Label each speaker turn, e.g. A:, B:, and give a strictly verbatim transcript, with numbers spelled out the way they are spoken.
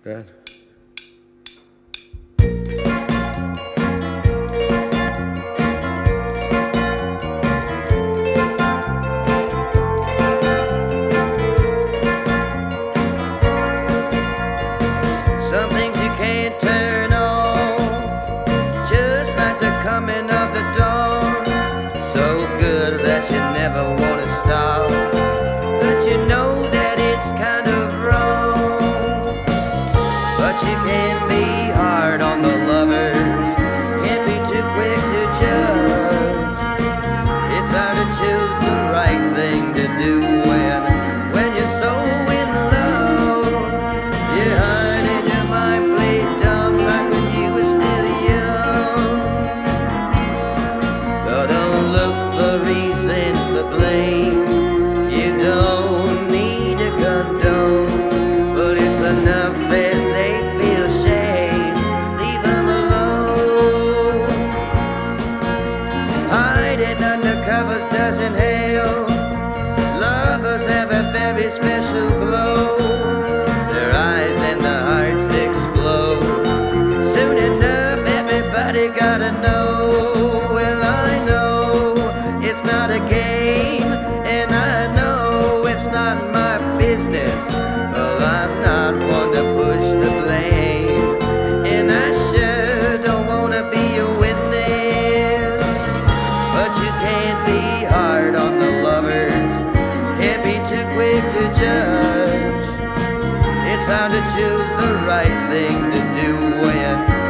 A: Dad.
B: Some things you can't turn off, just like the coming of the dawn. So good that you never want to stop, but you know that it's kind of wrong. But you can't be hard on the lovers, can't be too quick to judge. It's hard to choose the right thing to do when, when you're so in love. You're hiding your mind, play dumb like when you were still young. But don't look for reason for blame, you don't need a condone. But it's enough that they feel shame, leave them alone. Hiding under covers doesn't help, lovers have a very special glow. Their eyes and their hearts explode. Soon enough everybody gotta know. Well, I know it's not a game, and I know it's not my business. Well, I'm not one to push the blame, and I sure don't wanna be a witness. But you can't be hard on the lovers, can't be too quick to judge. It's hard to choose the right thing to do when